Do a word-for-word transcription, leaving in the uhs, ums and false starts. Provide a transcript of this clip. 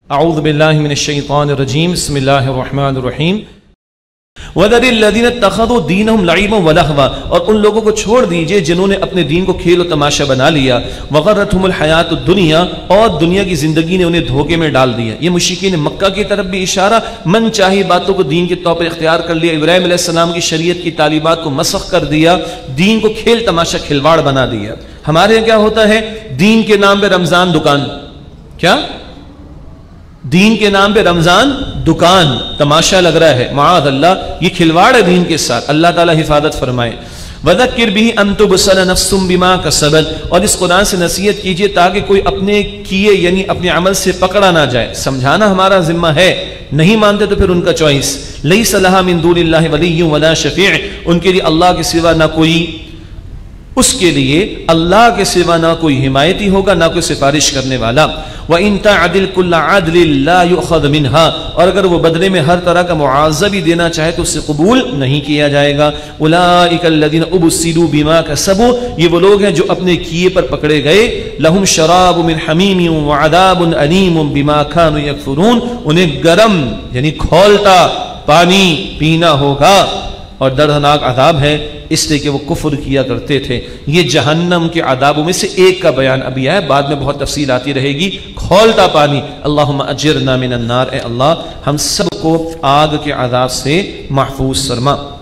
اعوذ باللہ من الشیطان الرجیم بسم اللہ الرحمن الرحیم وَذَرِ الَّذِينَ اتَّخَذُوا دِينَهُمْ لَعِبًا وَلَهْوًا، اور ان لوگوں کو چھوڑ دیجئے جنہوں نے اپنے دین کو کھیل و تماشا بنا لیا، وَغَرَّتْهُمُ الْحَيَاةُ الدُّنْيَا، اور دنیا کی زندگی نے انہیں دھوکے میں ڈال دیا۔ یہ مشرکین مکہ کی طرف بھی اشارہ، من چاہی باتوں کو دین کے طور پر اختیار کر لیا، ابراہیم علیہ السلام کی شریعت کی تعلیمات کو مسخ کر دیا، دین کو کھیل تماشا کھلواڑ بنا دیا۔ ہمارے یہاں کیا ہوتا ہے؟ دین کے نام پہ رمضان دکان، کیا؟ دین کے نام پہ رمضان دکان، تماشا لگ رہا ہے، معاذ اللہ، یہ کھلواڑ ہے دین کے ساتھ، اللہ تعالیٰ حفاظت فرمائے۔ وَذَكِّرْ بِهِ أَن تُبْصَلَ نَفْسٌ بِمَا كَسَبَتْ، اور اس قرآن سے نصیحت کیجئے تاکہ کوئی اپنے کیے یعنی اپنے عمل سے پکڑا نہ جائے۔ سمجھانا ہمارا ذمہ ہے، نہیں مانتے تو پھر ان کا چوائس۔ لَيْسَ لَهَا مِن دُونِ اللَّهِ وَلِيٌّ وَلَا شَفِيعٌ، ان کے لیے اللہ کے سوا نہ کوئی اس کے لیے اللہ کے سوا نہ کوئی حمایتی ہوگا، نہ کوئی سفارش کرنے والا۔ وَإِن تَعْدِلْ كُلَّ عَدْلٍ لَا يُؤْخَذْ مِنْهَا، اور اگر وہ بدلے میں ہر طرح کا معاوضہ بھی دینا چاہے تو اسے قبول نہیں کیا جائے گا۔ أُولَٰئِكَ الَّذِينَ أُبْسِلُوا بِمَا كَسَبُوا، یہ وہ لوگ ہیں جو اپنے کیے پر پکڑے گئے۔ لَهُمْ شَرَابٌ مِّنْ حَمِيمٍ وَعَذَابٌ أَلِيمٌ بِمَا كَانُوا يَكْفُرُونَ، انہیں گرم یعنی کھولتا پانی پینا ہوگا اور دردناک عذاب ہے اس لیے کہ وہ کفر کیا کرتے تھے۔ یہ جہنم کے عذابوں میں سے ایک کا بیان ابھی ہے، بعد میں بہت تفصیل آتی رہے گی۔ کھولتا پانی، اللہم اجرنا من النار، اے اللہ ہم سب کو آگ کے عذاب سے محفوظ فرما۔